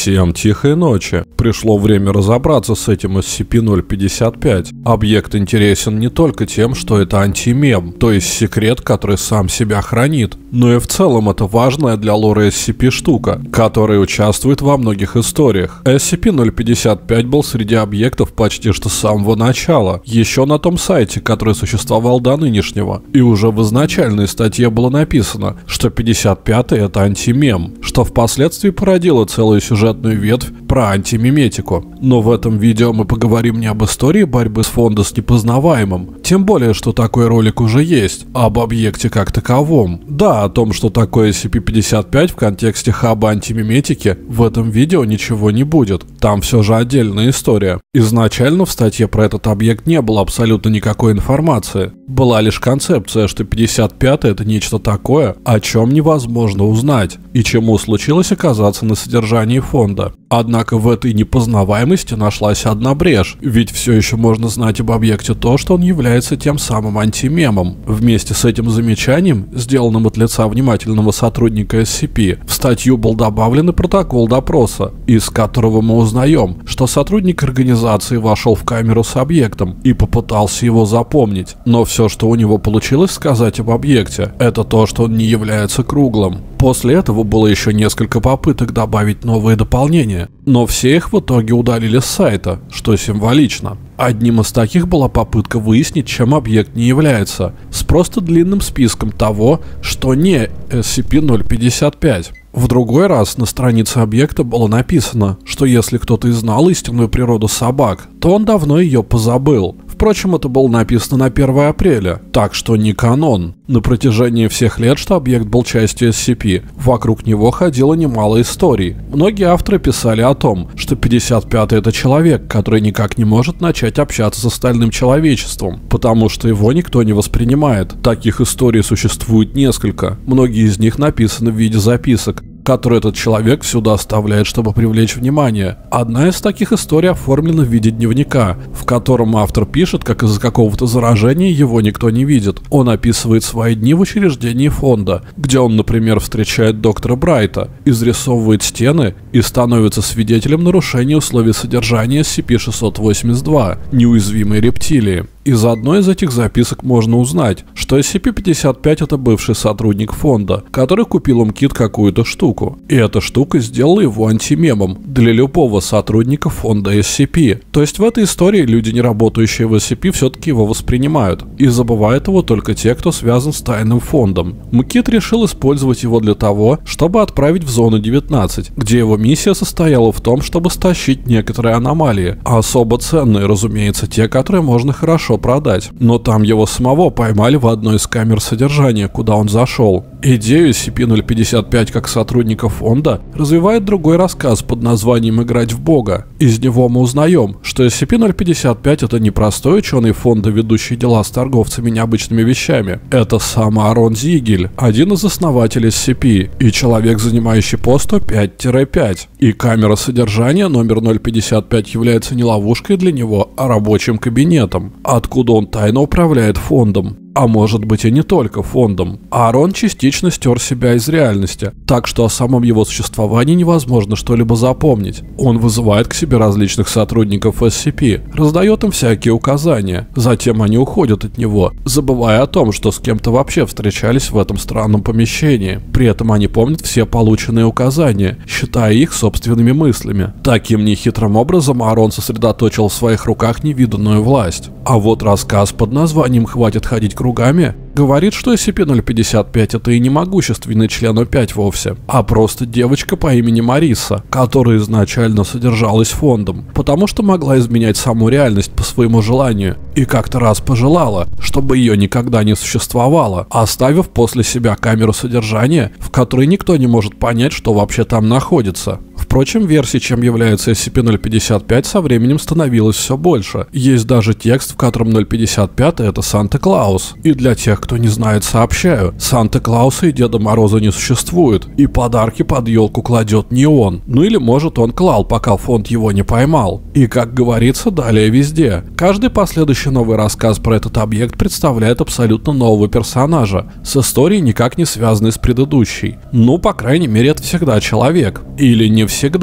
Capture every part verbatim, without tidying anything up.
Всем тихой ночи. Пришло время разобраться с этим эс си пи ноль пятьдесят пять. Объект интересен не только тем, что это антимем, то есть секрет, который сам себя хранит, но и в целом это важная для лора эс си пи штука, которая участвует во многих историях. эс си пи ноль пятьдесят пять был среди объектов почти что с самого начала, еще на том сайте, который существовал до нынешнего, и уже в изначальной статье было написано, что пятьдесят пятый это антимем, что впоследствии породило целую сюжетную ветвь про антимеметику. Но в этом видео мы поговорим не об истории борьбы с фонда с непознаваемым, тем более, что такой ролик уже есть, а об объекте как таковом. Да, о том, что такое эс си пи пятьдесят пять в контексте хаба антимеметики, в этом видео ничего не будет. Там все же отдельная история. Изначально в статье про этот объект не было абсолютно никакой информации. Была лишь концепция, что пятьдесят пятый это нечто такое, о чем невозможно узнать, и чему случилось оказаться на содержании фонда. Однако в этой непознаваемости нашлась одна брешь, ведь все еще можно знать об объекте то, что он является тем самым антимемом. Вместе с этим замечанием, сделанным от лица внимательного сотрудника эс си пи, в статью был добавлен и протокол допроса, из которого мы узнаем, что сотрудник организации вошел в камеру с объектом и попытался его запомнить, но все, что у него получилось сказать об объекте, это то, что он не является круглым. После этого было еще несколько попыток добавить новые дополнения, но все их в итоге удалили с сайта, что символично. Одним из таких была попытка выяснить, чем объект не является, с просто длинным списком того, что не эс си пи ноль пятьдесят пять. В другой раз на странице объекта было написано, что если кто-то и знал истинную природу собак, то он давно ее позабыл. Впрочем, это было написано на первое апреля, так что не канон. На протяжении всех лет, что объект был частью эс си пи, вокруг него ходило немало историй. Многие авторы писали о том, что пятьдесят пятый это человек, который никак не может начать общаться с остальным человечеством, потому что его никто не воспринимает. Таких историй существует несколько, многие из них написаны в виде записок, который этот человек всюду оставляет, чтобы привлечь внимание. Одна из таких историй оформлена в виде дневника, в котором автор пишет, как из-за какого-то заражения его никто не видит. Он описывает свои дни в учреждении фонда, где он, например, встречает доктора Брайта, изрисовывает стены и становится свидетелем нарушения условий содержания эс си пи шестьсот восемьдесят два «Неуязвимые рептилии». Из одной из этих записок можно узнать, что эс си пи пятьдесят пять это бывший сотрудник фонда, который купил у МКИД какую-то штуку. И эта штука сделала его антимемом для любого сотрудника фонда эс си пи. То есть в этой истории люди, не работающие в эс си пи, все-таки его воспринимают. И забывают его только те, кто связан с тайным фондом. МКИД решил использовать его для того, чтобы отправить в зону девятнадцать, где его миссия состояла в том, чтобы стащить некоторые аномалии, а особо ценные, разумеется, те, которые можно хорошо продать. Но там его самого поймали в одной из камер содержания, куда он зашел. Идею эс си пи ноль пятьдесят пять как сотрудника фонда развивает другой рассказ под названием «Играть в Бога». Из него мы узнаем, что эс си пи ноль пятьдесят пять это не простой ученый фонда, ведущий дела с торговцами необычными вещами. Это сам Аарон Зигель, один из основателей эс си пи и человек, занимающий пост сто пять пять. И камера содержания номер ноль пятьдесят пять является не ловушкой для него, а рабочим кабинетом, откуда он тайно управляет фондом. А может быть и не только фондом. Аарон частично стер себя из реальности, так что о самом его существовании невозможно что-либо запомнить. Он вызывает к себе различных сотрудников эс си пи, раздает им всякие указания, затем они уходят от него, забывая о том, что с кем-то вообще встречались в этом странном помещении. При этом они помнят все полученные указания, считая их собственными мыслями. Таким нехитрым образом Аарон сосредоточил в своих руках невиданную власть. А вот рассказ под названием «Хватит ходить кругами» говорит, что эс си пи ноль пятьдесят пять это и не могущественный член о пять вовсе, а просто девочка по имени Мариса, которая изначально содержалась фондом, потому что могла изменять саму реальность по своему желанию, и как-то раз пожелала, чтобы ее никогда не существовало, оставив после себя камеру содержания, в которой никто не может понять, что вообще там находится. Впрочем, версий, чем является эс си пи ноль пятьдесят пять, со временем становилось все больше. Есть даже текст, в котором ноль пятьдесят пять это Санта-Клаус. И для тех, кто не знает, сообщаю, Санта-Клауса и Деда Мороза не существует, и подарки под елку кладет не он. Ну или может он клал, пока фонд его не поймал. И как говорится, далее везде. Каждый последующий новый рассказ про этот объект представляет абсолютно нового персонажа, с историей никак не связанной с предыдущей. Ну, по крайней мере, это всегда человек. Или не всегда.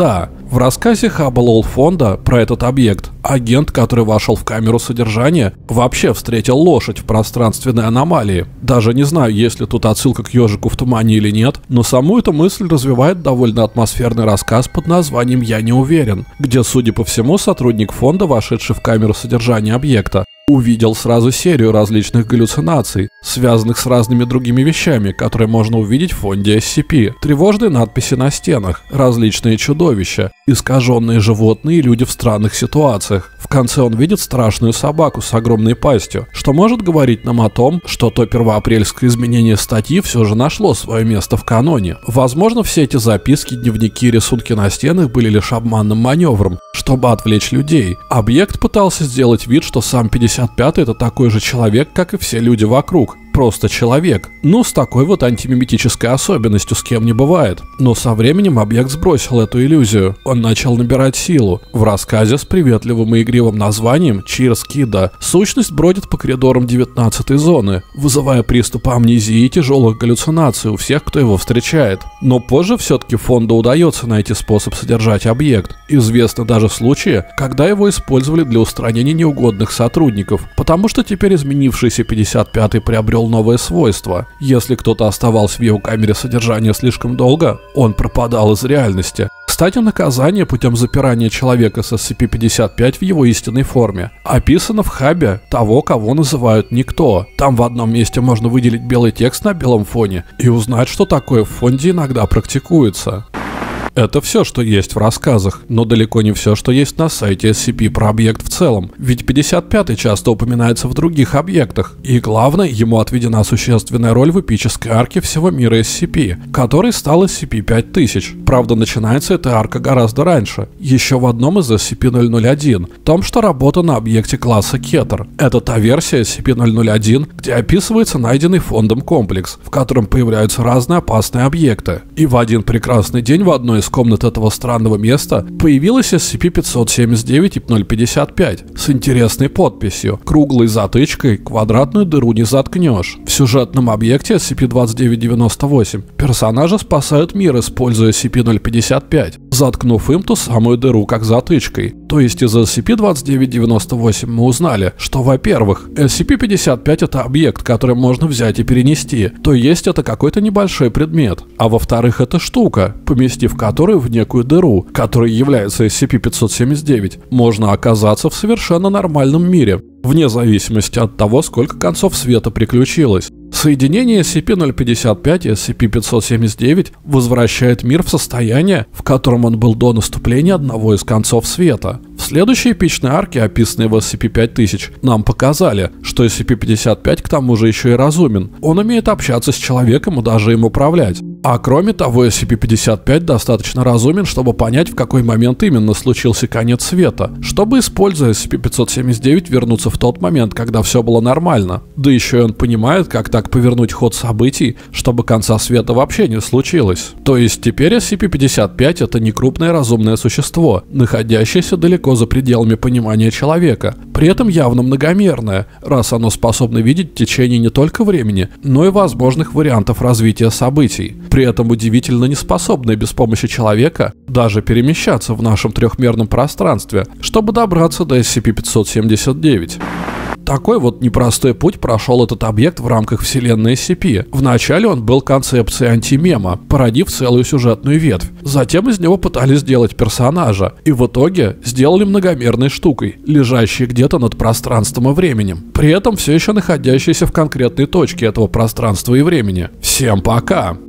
В рассказе Hubble фонда про этот объект агент, который вошел в камеру содержания, вообще встретил лошадь в пространственной аномалии. Даже не знаю, есть ли тут отсылка к «Ежику в тумане» или нет, но саму эту мысль развивает довольно атмосферный рассказ под названием «Я не уверен», где, судя по всему, сотрудник фонда, вошедший в камеру содержания объекта, увидел сразу серию различных галлюцинаций, связанных с разными другими вещами, которые можно увидеть в фонде эс си пи. Тревожные надписи на стенах, различные чудовища, искаженные животные и люди в странных ситуациях. В конце он видит страшную собаку с огромной пастью, что может говорить нам о том, что то первоапрельское изменение статьи все же нашло свое место в каноне. Возможно, все эти записки, дневники и рисунки на стенах были лишь обманным маневром, чтобы отвлечь людей. Объект пытался сделать вид, что сам пятьдесят пятый это такой же человек, как и все люди вокруг. Просто человек. Ну, с такой вот антимиметической особенностью, с кем не бывает. Но со временем объект сбросил эту иллюзию. Он начал набирать силу. В рассказе с приветливым и игривым названием «Cheers, Kidda» сущность бродит по коридорам девятнадцатой зоны, вызывая приступы амнезии и тяжелых галлюцинаций у всех, кто его встречает. Но позже все-таки фонду удается найти способ содержать объект. Известны даже случаи, когда его использовали для устранения неугодных сотрудников, потому что теперь изменившийся пятьдесят пятый приобрел новое свойство. Если кто-то оставался в его камере содержания слишком долго, он пропадал из реальности. Кстати, наказание путем запирания человека с эс си пи пятьдесят пять в его истинной форме описано в хабе того, кого называют «Никто». Там в одном месте можно выделить белый текст на белом фоне и узнать, что такое в фонде иногда практикуется. Это все, что есть в рассказах, но далеко не все, что есть на сайте эс си пи про объект в целом, ведь пятьдесят пятый часто упоминается в других объектах, и главное, ему отведена существенная роль в эпической арке всего мира эс си пи, который стал эс си пи пять тысяч. Правда, начинается эта арка гораздо раньше, еще в одном из эс си пи ноль ноль один, том, что работа на объекте класса Кетер. Это та версия эс си пи ноль ноль один, где описывается найденный фондом комплекс, в котором появляются разные опасные объекты. И в один прекрасный день в одной из комнат этого странного места появилась эс си пи пятьсот семьдесят девять и ноль пятьдесят пять с интересной подписью: круглой затычкой квадратную дыру не заткнешь. В сюжетном объекте эс си пи двадцать девять девяносто восемь персонажи спасают мир, используя эс си пи ноль пятьдесят пять, заткнув им ту самую дыру как затычкой. То есть из эс си пи двадцать девять девяносто восемь мы узнали, что, во-первых, эс си пи пятьдесят пять это объект, который можно взять и перенести, то есть это какой-то небольшой предмет, а во-вторых, это штука, поместив которую в некую дыру, которая является эс си пи пятьсот семьдесят девять, можно оказаться в совершенно нормальном мире, вне зависимости от того, сколько концов света приключилось. Соединение эс си пи ноль пятьдесят пять и эс си пи пятьсот семьдесят девять возвращает мир в состояние, в котором он был до наступления одного из концов света. В следующей эпичной арке, описанной в эс си пи пять тысяч, нам показали, что эс си пи пятьдесят пять к тому же еще и разумен. Он умеет общаться с человеком и даже им управлять. А кроме того, эс си пи пятьдесят пять достаточно разумен, чтобы понять, в какой момент именно случился конец света, чтобы, используя эс си пи пятьсот семьдесят девять, вернуться в тот момент, когда все было нормально. Да еще и он понимает, как так повернуть ход событий, чтобы конца света вообще не случилось. То есть теперь эс си пи пятьдесят пять это не крупное разумное существо, находящееся далеко за пределами понимания человека, при этом явно многомерное, раз оно способно видеть течение не только времени, но и возможных вариантов развития событий. При этом удивительно неспособное без помощи человека даже перемещаться в нашем трехмерном пространстве, чтобы добраться до эс си пи пятьсот семьдесят девять. Такой вот непростой путь прошел этот объект в рамках вселенной эс си пи. Вначале он был концепцией антимема, породив целую сюжетную ветвь. Затем из него пытались сделать персонажа, и в итоге сделали многомерной штукой, лежащей где-то над пространством и временем, при этом все еще находящейся в конкретной точке этого пространства и времени. Всем пока!